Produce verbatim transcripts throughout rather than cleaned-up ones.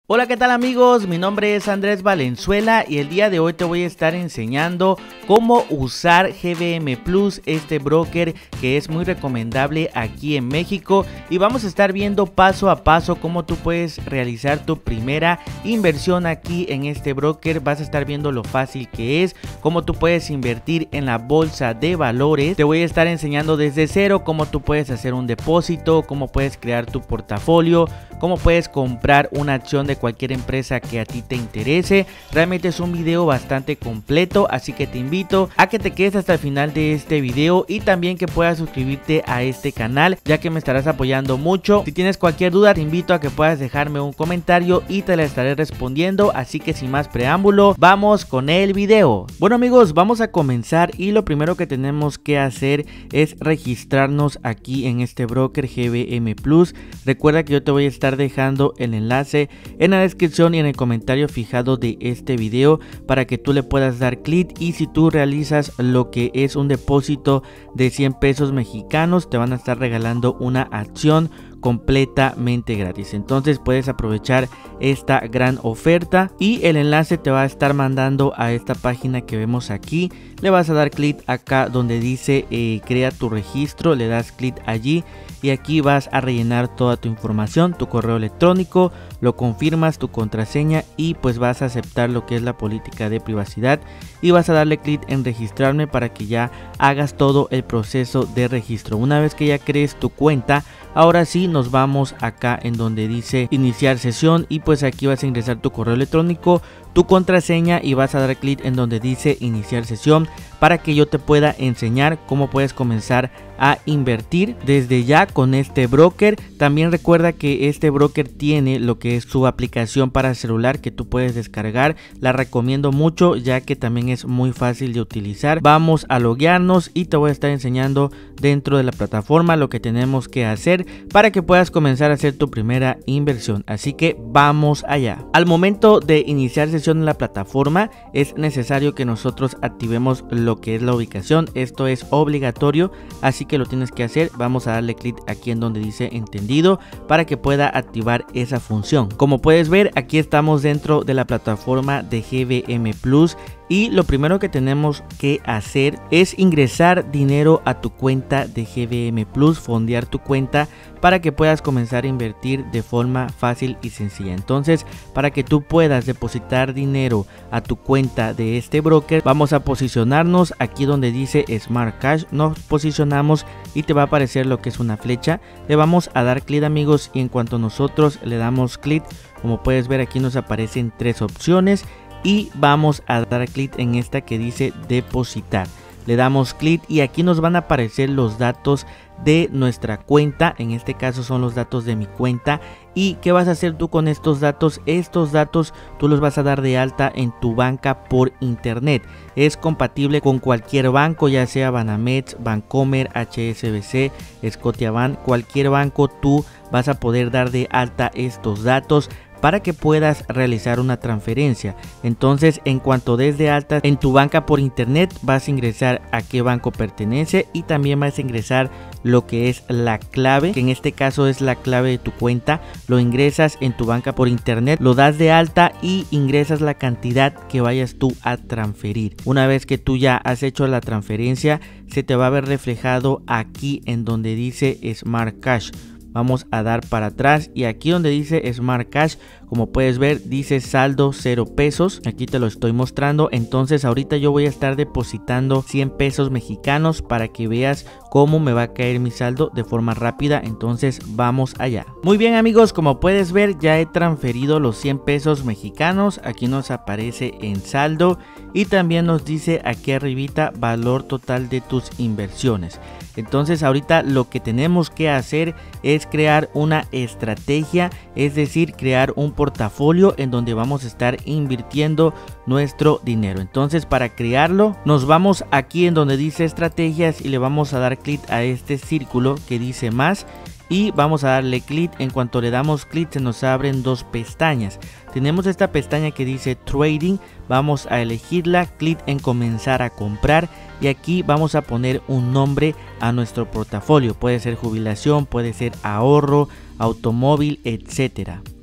Hola, ¿qué tal amigos? Mi nombre es Andrés Valenzuela y el día de hoy te voy a estar enseñando cómo usar G B M Plus, este broker que es muy recomendable aquí en México, y vamos a estar viendo paso a paso cómo tú puedes realizar tu primera inversión aquí en este broker. Vas a estar viendo lo fácil que es, cómo tú puedes invertir en la bolsa de valores. Te voy a estar enseñando desde cero cómo tú puedes hacer un depósito, cómo puedes crear tu portafolio, cómo puedes comprar una acción de cualquier empresa que a ti te interese. Realmente es un video bastante completo, así que te invito a que te quedes hasta el final de este video y también que puedas suscribirte a este canal, ya que me estarás apoyando mucho. Si tienes cualquier duda, te invito a que puedas dejarme un comentario y te la estaré respondiendo, así que sin más preámbulo, vamos con el video. Bueno amigos, vamos a comenzar y lo primero que tenemos que hacer es registrarnos aquí en este broker G B M Plus. Recuerda que yo te voy a estar dejando el enlace en la descripción y en el comentario fijado de este video para que tú le puedas dar clic, y si tú realizas lo que es un depósito de cien pesos mexicanos, te van a estar regalando una acción completamente gratis. Entonces puedes aprovechar esta gran oferta y el enlace te va a estar mandando a esta página que vemos aquí. Le vas a dar clic acá donde dice eh, crea tu registro, le das clic allí y aquí vas a rellenar toda tu información, tu correo electrónico, lo confirmas, tu contraseña, y pues vas a aceptar lo que es la política de privacidad y vas a darle clic en registrarme para que ya hagas todo el proceso de registro. Una vez que ya crees tu cuenta, ahora sí nos vamos acá en donde dice iniciar sesión, y pues aquí vas a ingresar tu correo electrónico, tu contraseña, y vas a dar clic en donde dice iniciar sesión para que yo te pueda enseñar cómo puedes comenzar a invertir desde ya con este broker. También recuerda que este broker tiene lo que es su aplicación para celular que tú puedes descargar. La recomiendo mucho ya que también es muy fácil de utilizar. Vamos a loguearnos y te voy a estar enseñando dentro de la plataforma lo que tenemos que hacer para que puedas comenzar a hacer tu primera inversión. Así que vamos allá. Al momento de iniciar sesión en la plataforma es necesario que nosotros activemos lo que es la ubicación. Esto es obligatorio, así que lo tienes que hacer. Vamos a darle clic aquí en donde dice entendido para que pueda activar esa función. Como puedes ver, aquí estamos dentro de la plataforma de G B M Plus. Y lo primero que tenemos que hacer es ingresar dinero a tu cuenta de G B M Plus, fondear tu cuenta para que puedas comenzar a invertir de forma fácil y sencilla. Entonces, para que tú puedas depositar dinero a tu cuenta de este broker, vamos a posicionarnos aquí donde dice Smart Cash. Nos posicionamos y te va a aparecer lo que es una flecha. Le vamos a dar clic amigos, y en cuanto nosotros le damos clic, como puedes ver aquí nos aparecen tres opciones. Y vamos a dar clic en esta que dice depositar. Le damos clic y aquí nos van a aparecer los datos de nuestra cuenta. En este caso son los datos de mi cuenta. ¿Y qué vas a hacer tú con estos datos? Estos datos tú los vas a dar de alta en tu banca por internet. Es compatible con cualquier banco, ya sea Banamex, Bancomer, H S B C, Scotiabank. Cualquier banco tú vas a poder dar de alta estos datos para que puedas realizar una transferencia. Entonces, en cuanto des de alta en tu banca por internet, vas a ingresar a qué banco pertenece y también vas a ingresar lo que es la clave, que en este caso es la clave de tu cuenta. Lo ingresas en tu banca por internet, lo das de alta y ingresas la cantidad que vayas tú a transferir. Una vez que tú ya has hecho la transferencia, se te va a ver reflejado aquí en donde dice Smart Cash. Vamos a dar para atrás y aquí donde dice Smart Cash, como puedes ver, dice saldo cero pesos. Aquí te lo estoy mostrando. Entonces ahorita yo voy a estar depositando cien pesos mexicanos para que veas cómo me va a caer mi saldo de forma rápida. Entonces vamos allá. Muy bien amigos, como puedes ver ya he transferido los cien pesos mexicanos. Aquí nos aparece en saldo y también nos dice aquí arribita valor total de tus inversiones. Entonces ahorita lo que tenemos que hacer es crear una estrategia, es decir, crear un portafolio en donde vamos a estar invirtiendo nuestro dinero. Entonces para crearlo nos vamos aquí en donde dice estrategias y le vamos a dar clic a este círculo que dice más y vamos a darle clic. En cuanto le damos clic se nos abren dos pestañas. Tenemos esta pestaña que dice Trading, vamos a elegirla, clic en comenzar a comprar y aquí vamos a poner un nombre a nuestro portafolio. Puede ser jubilación, puede ser ahorro, automóvil, etcétera.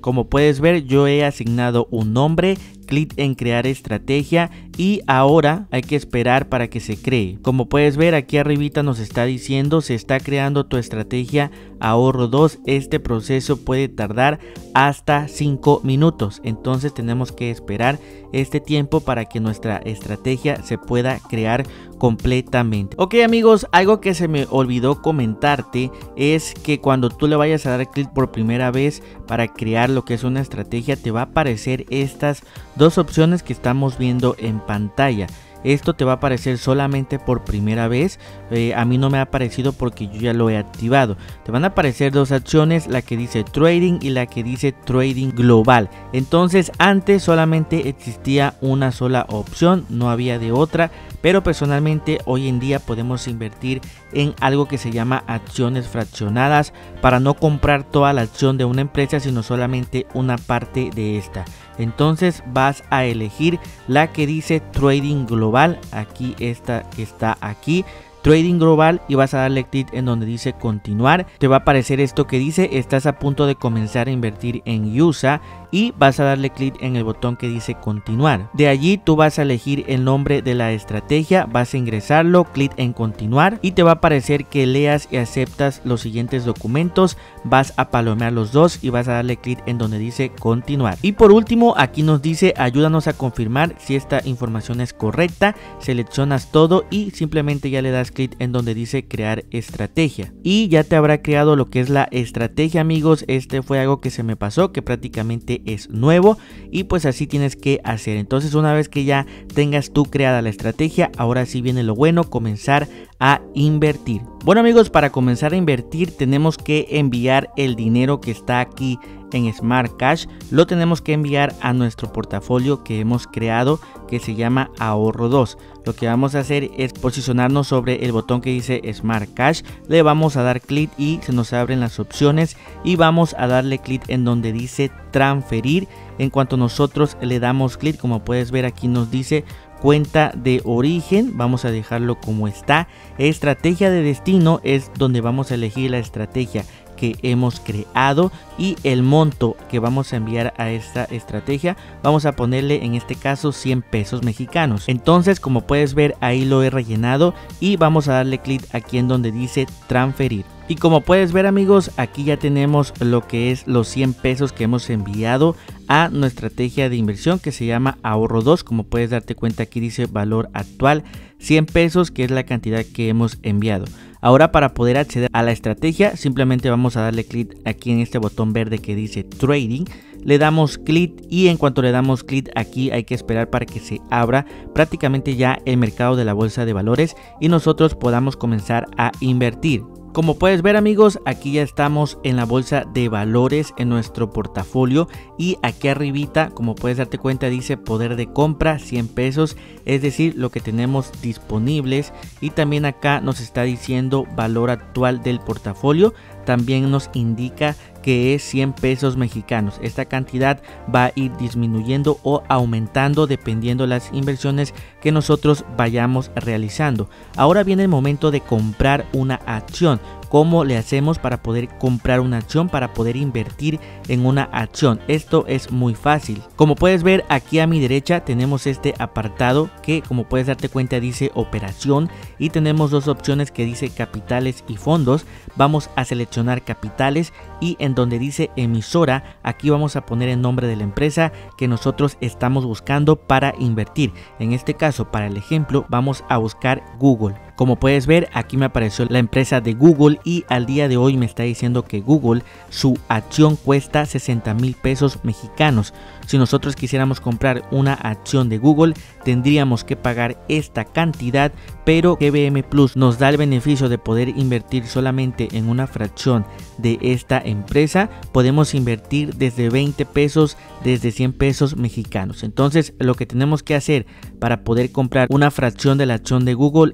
Como puedes ver, yo he asignado un nombre, clic en crear estrategia y ahora hay que esperar para que se cree. Como puedes ver, aquí arribita nos está diciendo se está creando tu estrategia ahorro dos. Este proceso puede tardar hasta cinco minutos, entonces tenemos que esperar este tiempo para que nuestra estrategia se pueda crear completamente. Ok amigos, algo que se me olvidó comentarte es que cuando tú le vayas a dar clic por primera vez para crear lo que es una estrategia, te va a aparecer estas dos opciones que estamos viendo en pantalla. Esto te va a aparecer solamente por primera vez. Eh, a mí no me ha aparecido porque yo ya lo he activado. Te van a aparecer dos opciones, la que dice Trading y la que dice Trading Global. Entonces antes solamente existía una sola opción, no había de otra. Pero personalmente hoy en día podemos invertir en algo que se llama acciones fraccionadas para no comprar toda la acción de una empresa, sino solamente una parte de esta. Entonces vas a elegir la que dice Trading Global, aquí esta que está aquí, Trading Global, y vas a darle clic en donde dice continuar. Te va a aparecer esto que dice estás a punto de comenzar a invertir en U S A y vas a darle clic en el botón que dice continuar. De allí tú vas a elegir el nombre de la estrategia, vas a ingresarlo, clic en continuar y te va a aparecer que leas y aceptas los siguientes documentos. Vas a palomear los dos y vas a darle clic en donde dice continuar. Y por último aquí nos dice ayúdanos a confirmar si esta información es correcta. Seleccionas todo y simplemente ya le das clic en donde dice crear estrategia y ya te habrá creado lo que es la estrategia amigos. Este fue algo que se me pasó, que prácticamente es nuevo y pues así tienes que hacer. Entonces una vez que ya tengas tú creada la estrategia, ahora sí viene lo bueno, comenzar a invertir. Bueno amigos, para comenzar a invertir tenemos que enviar el dinero que está aquí en Smart Cash, lo tenemos que enviar a nuestro portafolio que hemos creado, que se llama ahorro dos. Lo que vamos a hacer es posicionarnos sobre el botón que dice Smart Cash, le vamos a dar clic y se nos abren las opciones y vamos a darle clic en donde dice transferir. En cuanto nosotros le damos clic, como puedes ver aquí nos dice cuenta de origen, vamos a dejarlo como está. Estrategia de destino es donde vamos a elegir la estrategia que hemos creado y el monto que vamos a enviar a esta estrategia vamos a ponerle en este caso cien pesos mexicanos. Entonces como puedes ver ahí lo he rellenado y vamos a darle clic aquí en donde dice transferir. Y como puedes ver amigos, aquí ya tenemos lo que es los cien pesos que hemos enviado a nuestra estrategia de inversión que se llama ahorro dos. Como puedes darte cuenta aquí dice valor actual cien pesos, que es la cantidad que hemos enviado. Ahora para poder acceder a la estrategia simplemente vamos a darle clic aquí en este botón verde que dice Trading. Le damos clic y en cuanto le damos clic aquí hay que esperar para que se abra prácticamente ya el mercado de la bolsa de valores y nosotros podamos comenzar a invertir. Como puedes ver amigos, aquí ya estamos en la bolsa de valores en nuestro portafolio y aquí arribita, como puedes darte cuenta, dice poder de compra cien pesos, es decir, lo que tenemos disponibles, y también acá nos está diciendo valor actual del portafolio. También nos indica que es cien pesos mexicanos. Esta cantidad va a ir disminuyendo o aumentando dependiendo las inversiones que nosotros vayamos realizando. Ahora viene el momento de comprar una acción. ¿Cómo le hacemos para poder comprar una acción, para poder invertir en una acción? Esto es muy fácil. Como puedes ver aquí a mi derecha tenemos este apartado que, como puedes darte cuenta, dice operación y tenemos dos opciones que dice capitales y fondos. Vamos a seleccionar capitales y en donde dice emisora, aquí vamos a poner el nombre de la empresa que nosotros estamos buscando para invertir. En este caso, para el ejemplo, vamos a buscar Google. Como puedes ver, aquí me apareció la empresa de Google y al día de hoy me está diciendo que Google, su acción cuesta sesenta mil pesos mexicanos. Si nosotros quisiéramos comprar una acción de Google, tendríamos que pagar esta cantidad, pero G B M Plus nos da el beneficio de poder invertir solamente en una fracción de esta empresa. Podemos invertir desde veinte pesos, desde cien pesos mexicanos. Entonces, lo que tenemos que hacer para poder comprar una fracción de la acción de Google es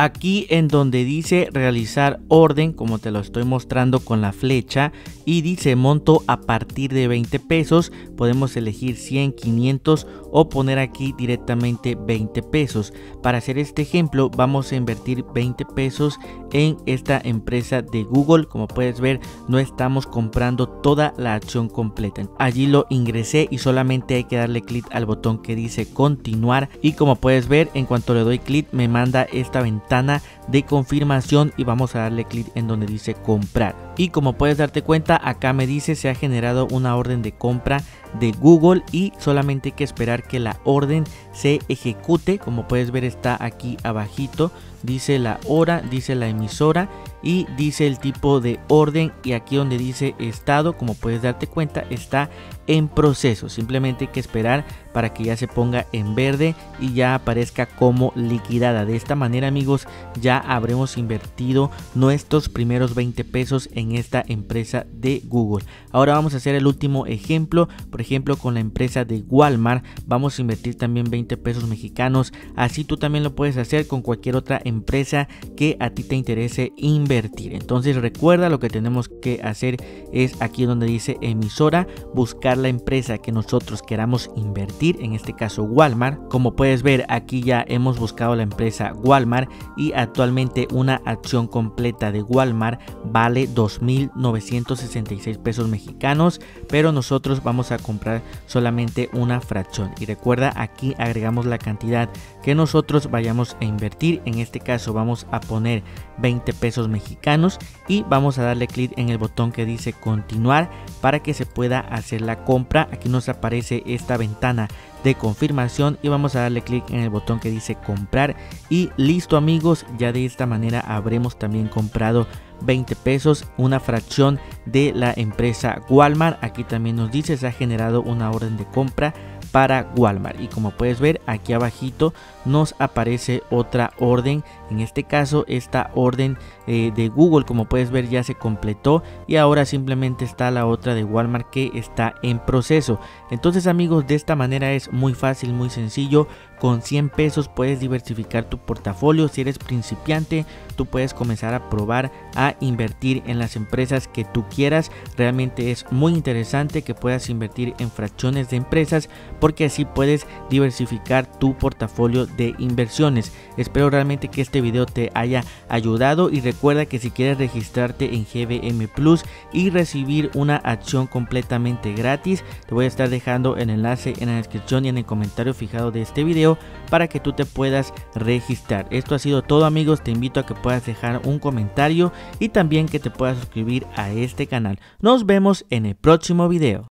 Aquí en donde dice realizar orden, como te lo estoy mostrando con la flecha, y dice monto a partir de veinte pesos, podemos elegir cien, quinientos o poner aquí directamente veinte pesos. Para hacer este ejemplo vamos a invertir veinte pesos en esta empresa de Google. Como puedes ver, no estamos comprando toda la acción completa. Allí lo ingresé y solamente hay que darle clic al botón que dice continuar, y como puedes ver, en cuanto le doy clic me manda esta ventana de confirmación y vamos a darle clic en donde dice comprar. Y como puedes darte cuenta, acá me dice se ha generado una orden de compra de Google y solamente hay que esperar que la orden se ejecute. Como puedes ver, está aquí abajito, dice la hora, dice la emisora y dice el tipo de orden, y aquí donde dice estado, como puedes darte cuenta, está en proceso. Simplemente hay que esperar para que ya se ponga en verde y ya aparezca como liquidada. De esta manera, amigos, ya habremos invertido nuestros primeros veinte pesos en esta empresa de Google. Ahora vamos a hacer el último ejemplo. Por ejemplo, con la empresa de Walmart vamos a invertir también veinte pesos mexicanos. Así tú también lo puedes hacer con cualquier otra empresa que a ti te interese invertir. Entonces recuerda, lo que tenemos que hacer es aquí donde dice emisora, buscar la empresa que nosotros queramos invertir, en este caso Walmart. Como puedes ver, aquí ya hemos buscado la empresa Walmart y actualmente una acción completa de Walmart vale dos mil novecientos sesenta y seis pesos mexicanos, pero nosotros vamos a comprar solamente una fracción. Y recuerda, aquí agregamos la cantidad que nosotros vayamos a invertir. En este caso vamos a poner veinte pesos mexicanos y vamos a darle clic en el botón que dice continuar para que se pueda hacer la compra. Aquí nos aparece esta ventana de confirmación y vamos a darle clic en el botón que dice comprar y listo, amigos. Ya de esta manera habremos también comprado veinte pesos, una fracción de la empresa Walmart. Aquí también nos dice se ha generado una orden de compra para Walmart, y como puedes ver, aquí abajito nos aparece otra orden. En este caso, esta orden eh, de Google, como puedes ver, ya se completó y ahora simplemente está la otra de Walmart que está en proceso. Entonces, amigos, de esta manera es muy fácil, muy sencillo. Con cien pesos puedes diversificar tu portafolio. Si eres principiante, tú puedes comenzar a probar a invertir en las empresas que tú quieras. Realmente es muy interesante que puedas invertir en fracciones de empresas, porque así puedes diversificar tu portafolio de inversiones. Espero realmente que este video te haya ayudado, y recuerda que si quieres registrarte en G V M Plus y recibir una acción completamente gratis, te voy a estar dejando el enlace en la descripción y en el comentario fijado de este video para que tú te puedas registrar. Esto ha sido todo, amigos. Te invito a que puedas dejar un comentario y también que te puedas suscribir a este canal. Nos vemos en el próximo video.